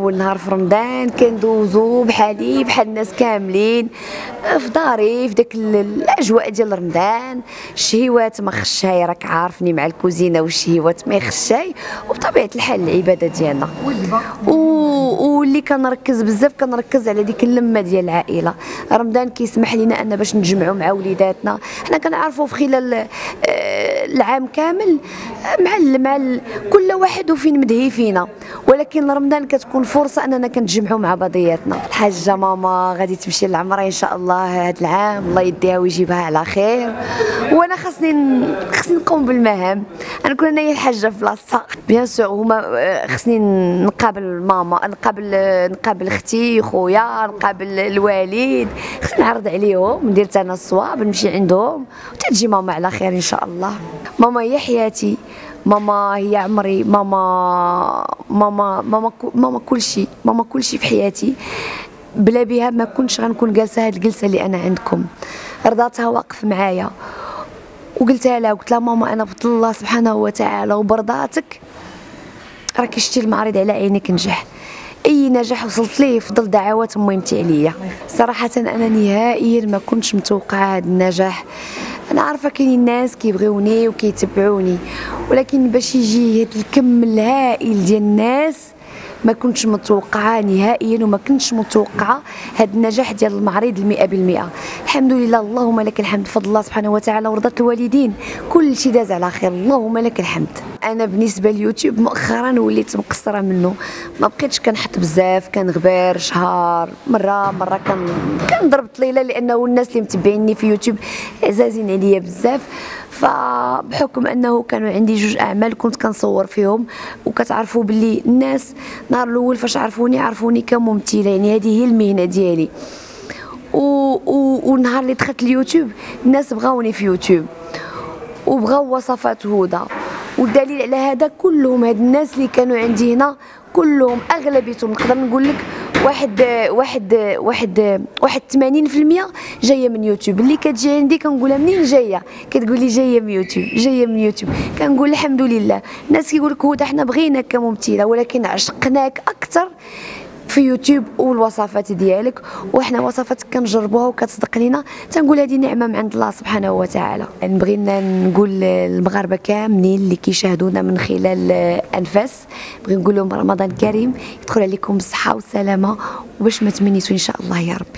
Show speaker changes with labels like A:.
A: اول نهار في رمضان كندوزو بحالي بحال الناس كاملين في داري في داك الاجواء ديال رمضان. الشهيوات ما خشاي، راك عارفني مع الكوزينه والشهيوات ما يخشاي، وبطبيعه الحال العباده ديالنا. واللي كنركز بزاف كنركز على ديك اللمه ديال العائله. رمضان كيسمح لنا ان باش نجمعوا مع وليداتنا. حنا كنعرفوا في خلال العام كامل مع كل واحد وفين مدهي فينا، ولكن رمضان كتكون فرصه اننا كنتجمعوا مع بعضياتنا. الحاجه ماما غادي تمشي للعمره ان شاء الله هذا العام، الله يديها ويجيبها على خير، وانا خاصني نقوم بالمهام. انا كون انايا الحاجه في بلاصتها بيان سور هما خاصني نقابل ماما، نقابل اختي خويا، نقابل الوالد، خاصني نعرض عليهم، ندير انا الصواب نمشي عندهم وتجي ماما على خير ان شاء الله. ماما هي حياتي، ماما هي عمري، ماما كل شيء، ماما كل شيء في حياتي. بلا بها ما كنتش غنكون جالسه هاد الجلسه اللي انا عندكم. رضاتها واقف معايا وقلتها لها، قلت لها ماما انا بفضل الله سبحانه وتعالى وبرضاتك راكي شتي المعرض على عينك نجح. اي نجاح وصلت ليه فضل دعوات مهمتي عليا. صراحه انا نهائيا ما كنتش متوقعه هذا النجاح. انا عارفه كاينين الناس كيبغيوني وكيتبعوني، ولكن باش يجي هذا الكم الهائل ديال الناس ما كنتش متوقعه نهائيا، وما كنتش متوقعه هذا النجاح ديال المعرض 100%. الحمد لله، اللهم لك الحمد، بفضل الله سبحانه وتعالى ورضا الوالدين كل شيء داز على خير، اللهم لك الحمد. انا بالنسبه لليوتيوب مؤخرا وليت مقصره منه، ما بقيتش كنحط بزاف، كنغبر شهر مره كنضرب طليله، لانه الناس اللي متبعيني في يوتيوب عزازين عليا بزاف. فبحكم انه كانوا عندي جوج اعمال كنت كنصور فيهم، وكتعرفوا باللي الناس نهار الاول فاش عرفوني كممثله، يعني هذه هي المهنه ديالي. ونهار اللي دخلت اليوتيوب الناس بغاوني في يوتيوب وبغاو وصفات هدى، والدليل على هذا كلهم هاد الناس اللي كانوا عندي هنا كلهم اغلبيتهم نقدر نقول لك واحد 80% جايه من يوتيوب. اللي كتجي عندي كنقولها منين جايه، كتقول لي جايه من يوتيوب، كنقول الحمد لله. الناس كيقول لك هدى حنا بغيناك كممثله، ولكن عشقناك اكثر في يوتيوب والوصفات ديالك، وحنا وصفاتك كنجربوها وكتصدق لينا، تنقول هذه نعمه من عند الله سبحانه وتعالى. نبغي نقول للمغاربه كاملين اللي كيشاهدونا من خلال انفاس، نبغي نقول لهم رمضان كريم، يدخل عليكم بالصحه والسلامه وباش ما تمنيتوا ان شاء الله يا رب.